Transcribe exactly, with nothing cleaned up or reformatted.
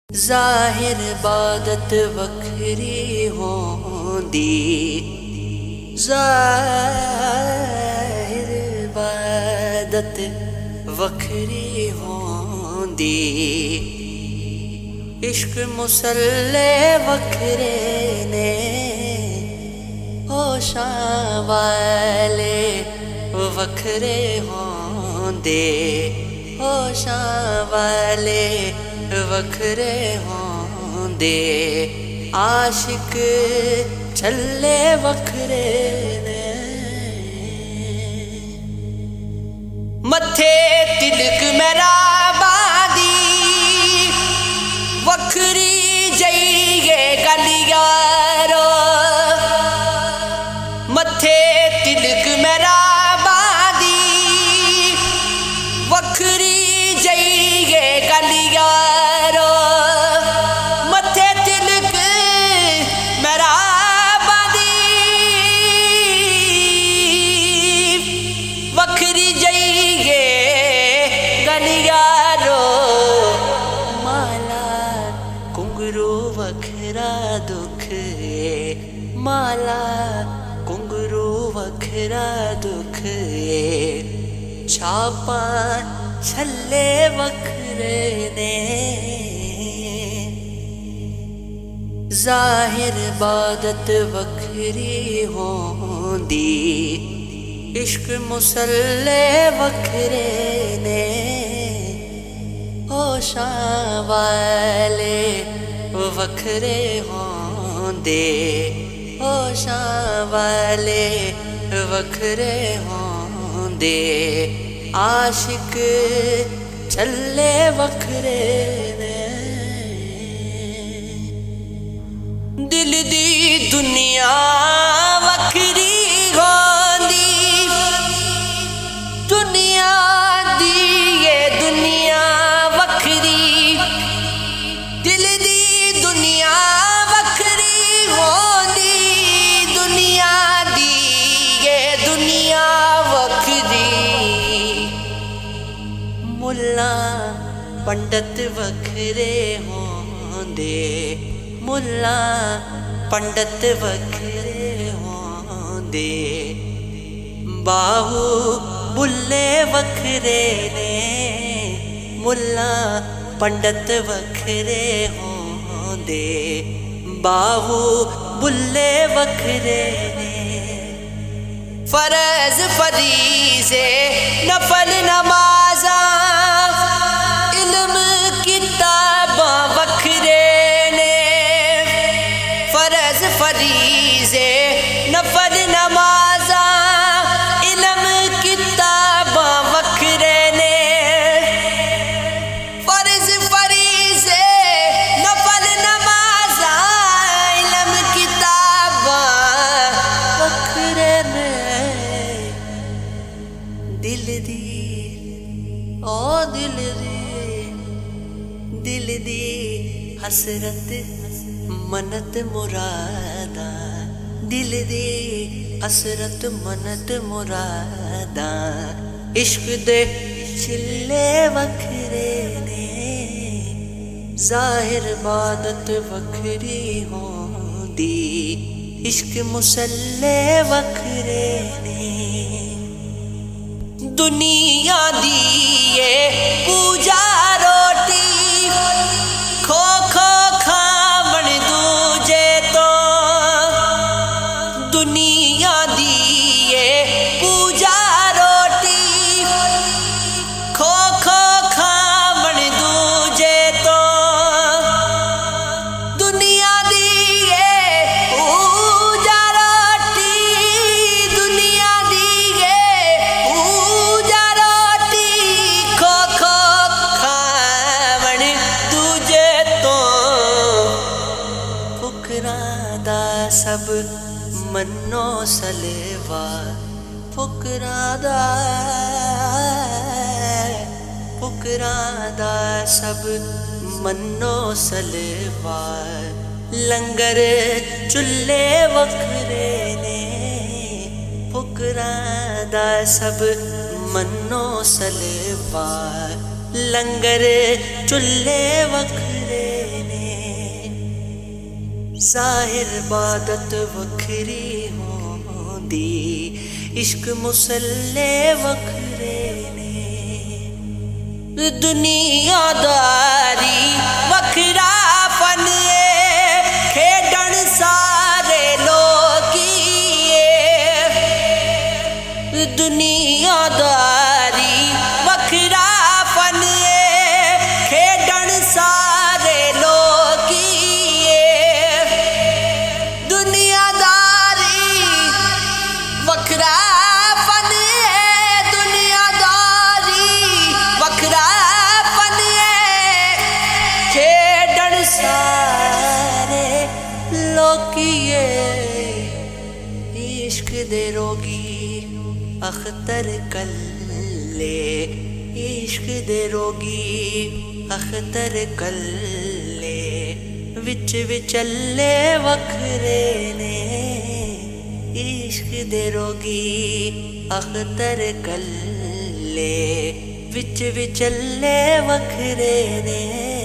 ज़ाहिर इबादत वखरी होंदी, ज़ाहिर इबादत वखरी होंदी, इश्क मुसल्ले वखरे ने होशां वाले वखरे होंदे, होशां वाले वखरे होंदे, आशिक छल्ले वखरे ने। मथे तिलक मेरा बादी वखरी जाइए गलियारो, मथे तिलक मेरा बादी वखरी जाइए गलियारो, मथे तिलक मेरा बादी वखरी जाइए गलियारो, माला कुंगरू वखरा दुख, माला कुंगरू वखरा दुख, छापा छल्ले वखरे ने। ज़ाहिर इबादत वखरी होंदी, इश्क मुसल्ले वखरे ने होशां वाले वखरे होंदे, होशां वाले वखरे होंदे, आशिक छल्ले वखरे ने। दिल दी दुनिया वखरी होंदी, दुनिया दी ये दुनिया वखरी, दिल दी दुनिया वखरी होंदी, दुनिया दी ये दुनिया वखरी, मुल्ला पंडित वखरे होंदे, मुल्ला पंडित वखरे होंदे, बाहू बुल्ले वखरे ने, मुल्ला पंडित वखरे होंदे, बाहू बुल्ले वखरे ने। फर्ज फरीज़े नफल नमाज़ा इल्म किताबां वखरे ने, फर्ज फरीज़े नफल नमाज़ा इल्म किताबां वखरे ने, फर्ज फरीज़े नफल नमाज़ा इल्म किताबां वखरे ने। दिल दी ओ दिल दी, दिल दी हसरत मनत मुरादा, दिल दी हसरत मनत मुरादा, इश्क दे छिल्ले वखरे ने। ज़ाहिर इबादत वखरी होंदी, इश्क मुसल्ले वखरे ने। दुनिया दी ये पूजा रोटी खो खो खावण दूजे तो, दुनिया दी ये पूजा रोटी खो खो खावण दूजे तो, दुनिया दी ये पूजा रोटी, दुनिया दी ये पूजा रोटी खो खो खावण दूजे तो, फुकरां दा सब मन्नो सलेवा, फुकरां दा फुकरां दा सब मन्नो सलेवा, लंगर चुल्ले वखरे ने, फुकरां दा सब मन्नो सलेवा, लंगर चुल्ले वखरे ज़ाहिर इबादत वखरी होंदी, इश्क मुसल्ले वखरे ने। दुनियादारी वखरा फन खेडन सारे लोकीए। दुनियादारी वखरा फन खेडन सारे लोकीए। दुनियादारी वखरा फन दुनियादारी वखरा फन खेडन सारे लोकीए। इश्क दे रोगी अख्तर कल्ले, इश्क दे रोगी अख्तर कल्ले, विच विचले वखरे ने। इश्क दे रोगी अख्तर कल्ले, विच विचले वखरे ने।